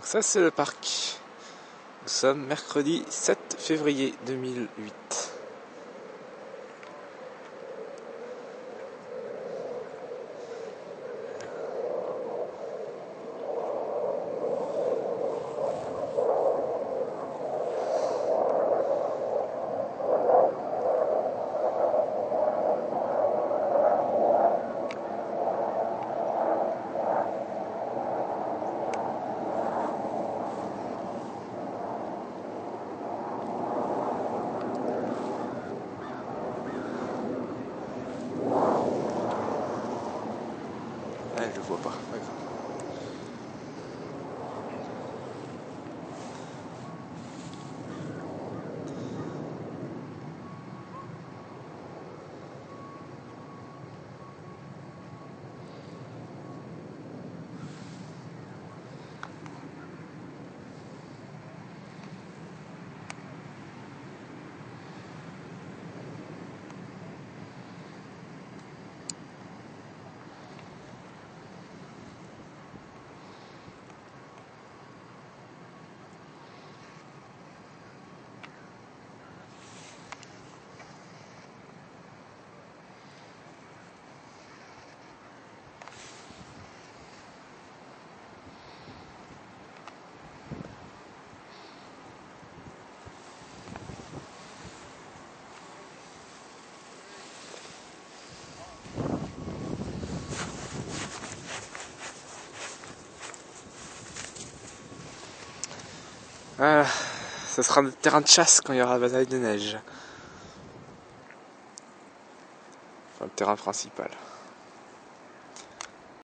Ça c'est le parc. Nous sommes mercredi 7 février 2008. Ah, je vois pas. Voilà, ce sera notre terrain de chasse quand il y aura la bataille de neige. Enfin, le terrain principal.